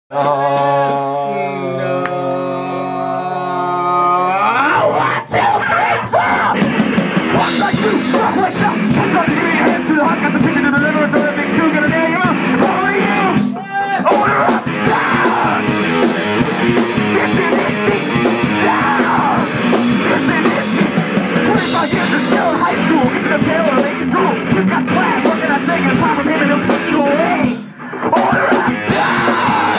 No. One, two, three, four. Walk like you, walk like that. Put your hands to the heart, got the picture to the liver, so that makes you gonna dare you. Follow you. Order up, down. This is it, down. This is it. 25 years of still in high school, get to the tail of the lake and drool. We've got swag, what can I say? Gonna pop with him and he'll push you away. Order up, down.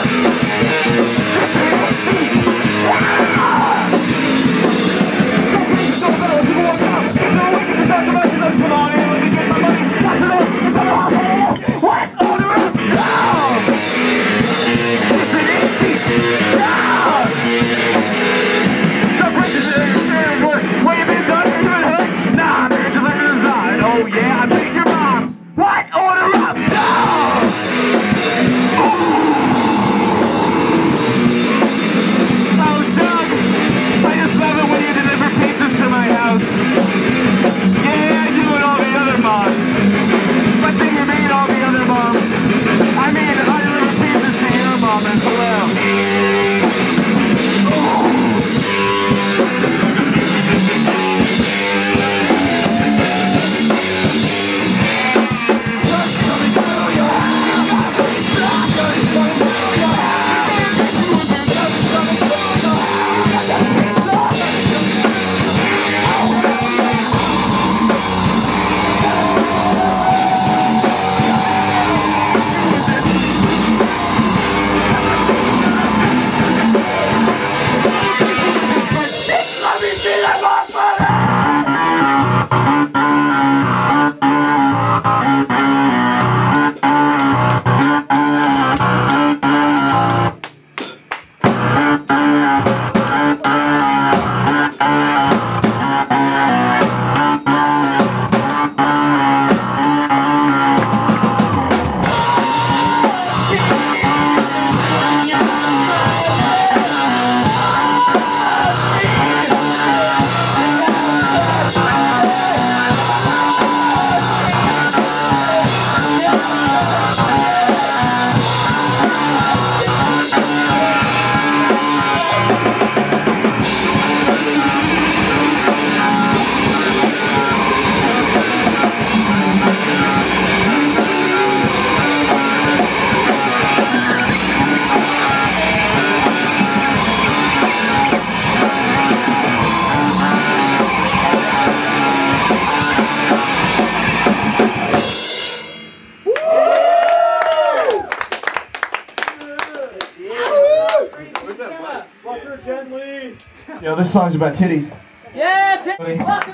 Yo, this song's about titties. Yeah, titties! Welcome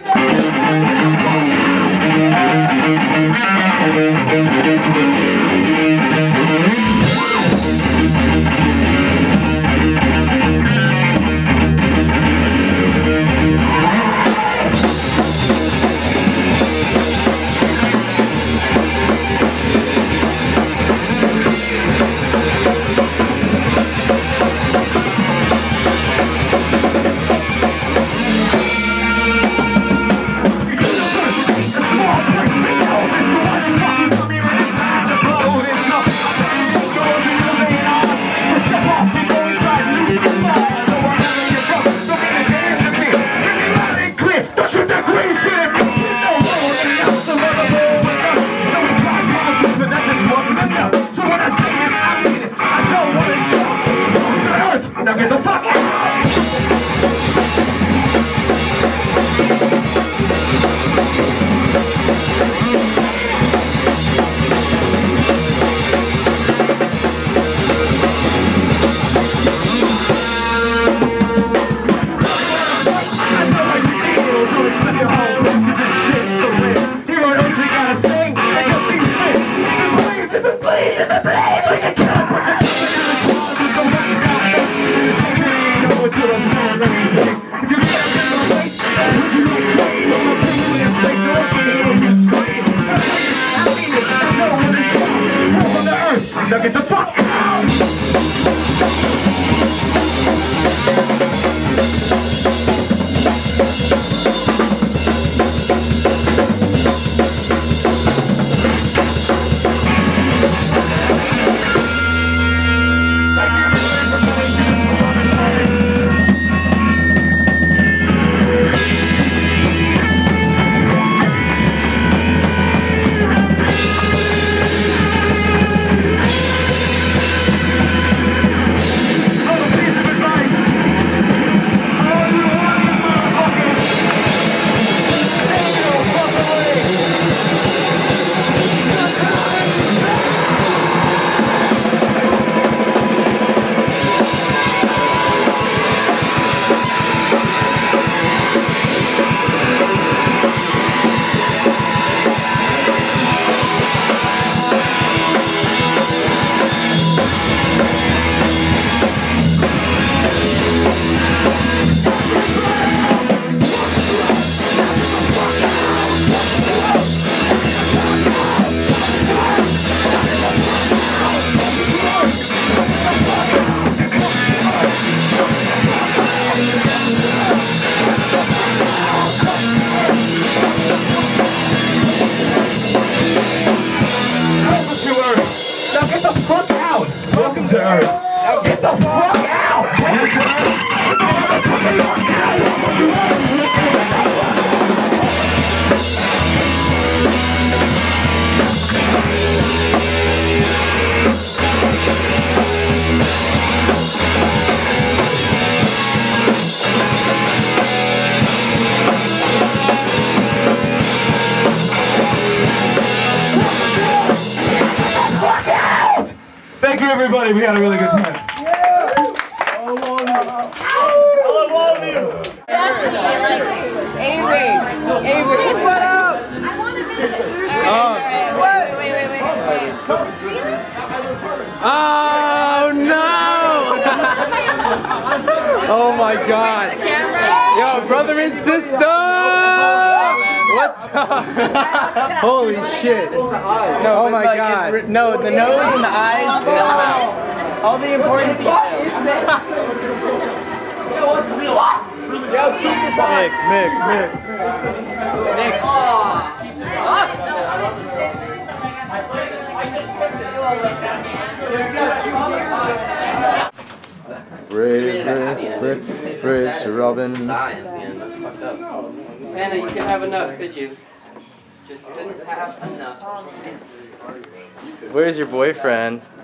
Get the fuck out! Thank you, everybody. We had a really good time. I love all of you. Avery, what up? Oh no! Oh my God! Yo, brother and sister! What's up? Holy shit! It's the eyes. No, oh my God! No, the nose and the eyes and the mouth. All the important details. Yo, keep this on. Nick. Bridge, Robin. Hannah, you could have enough, could you? Just couldn't have enough. Where's your boyfriend?